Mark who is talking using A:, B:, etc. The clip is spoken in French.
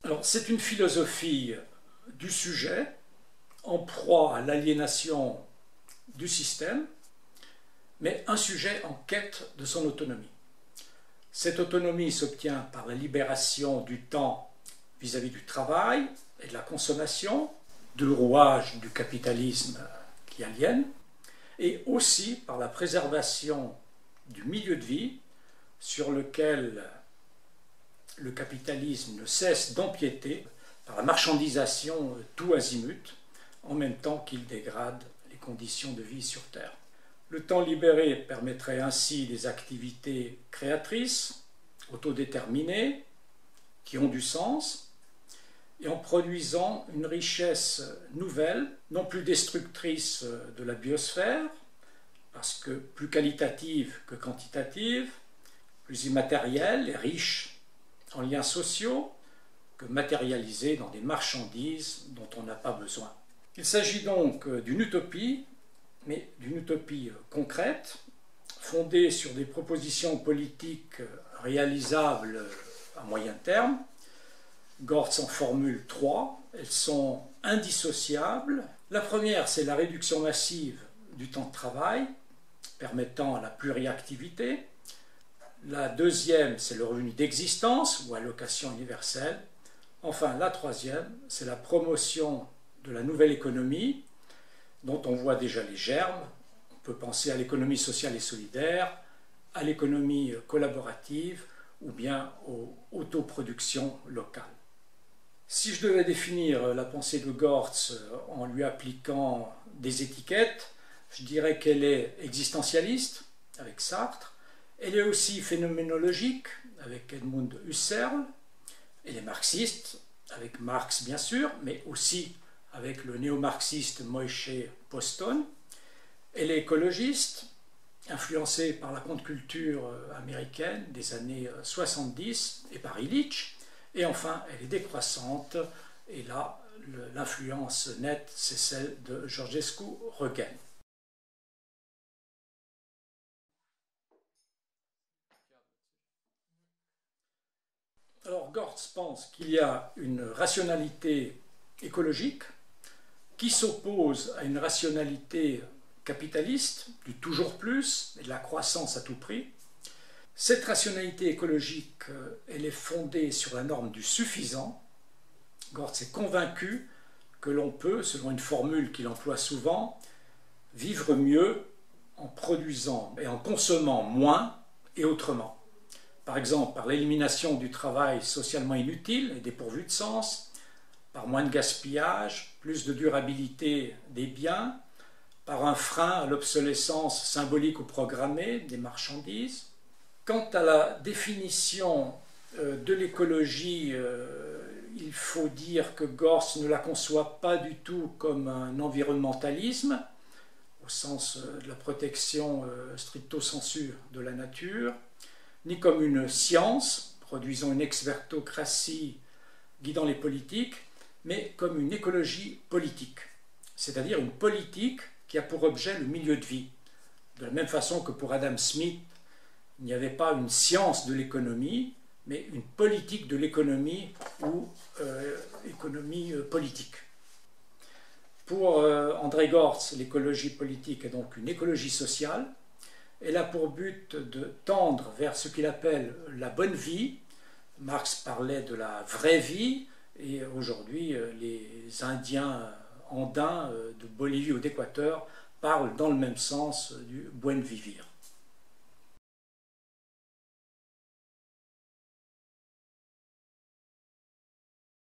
A: Alors, c'est une philosophie du sujet en proie à l'aliénation du système, mais un sujet en quête de son autonomie. Cette autonomie s'obtient par la libération du temps vis-à-vis du travail et de la consommation, du rouage du capitalisme qui aliène, et aussi par la préservation du milieu de vie sur lequel le capitalisme ne cesse d'empiéter par la marchandisation tout azimut, en même temps qu'il dégrade les conditions de vie sur Terre. Le temps libéré permettrait ainsi des activités créatrices, autodéterminées, qui ont du sens, et en produisant une richesse nouvelle, non plus destructrice de la biosphère, parce que plus qualitative que quantitative, plus immatérielle et riche en liens sociaux que matérialisée dans des marchandises dont on n'a pas besoin. Il s'agit donc d'une utopie, mais d'une utopie concrète, fondée sur des propositions politiques réalisables à moyen terme. Gortz en formule 3, elles sont indissociables. La première, c'est la réduction massive du temps de travail, permettant la pluriactivité. La deuxième, c'est le revenu d'existence ou allocation universelle. Enfin, la troisième, c'est la promotion de la nouvelle économie, dont on voit déjà les germes. On peut penser à l'économie sociale et solidaire, à l'économie collaborative ou bien aux autoproductions locales. Si je devais définir la pensée de Gortz en lui appliquant des étiquettes, je dirais qu'elle est existentialiste, avec Sartre. Elle est aussi phénoménologique, avec Edmund Husserl. Elle est marxiste, avec Marx bien sûr, mais aussi avec le néo-marxiste Moïse Poston. Elle est écologiste, influencée par la contre-culture américaine des années 70 et par Illich. Et enfin, elle est décroissante, et là, l'influence nette, c'est celle de Georgescu Reagan. Alors, Gortz pense qu'il y a une rationalité écologique qui s'oppose à une rationalité capitaliste, du toujours plus et de la croissance à tout prix. Cette rationalité écologique, elle est fondée sur la norme du suffisant. Gortz est convaincu que l'on peut, selon une formule qu'il emploie souvent, vivre mieux en produisant et en consommant moins et autrement. Par exemple, par l'élimination du travail socialement inutile et dépourvu de sens, par moins de gaspillage, plus de durabilité des biens, par un frein à l'obsolescence symbolique ou programmée des marchandises. Quant à la définition de l'écologie, il faut dire que Gortz ne la conçoit pas du tout comme un environnementalisme, au sens de la protection stricto sensu de la nature, ni comme une science, produisant une expertocratie guidant les politiques, mais comme une écologie politique, c'est-à-dire une politique qui a pour objet le milieu de vie. De la même façon que pour Adam Smith, il n'y avait pas une science de l'économie, mais une politique de l'économie ou économie politique. Pour André Gortz, l'écologie politique est donc une écologie sociale. Elle a pour but de tendre vers ce qu'il appelle la bonne vie. Marx parlait de la vraie vie, et aujourd'hui les Indiens andins de Bolivie ou d'Équateur parlent dans le même sens du buen vivir.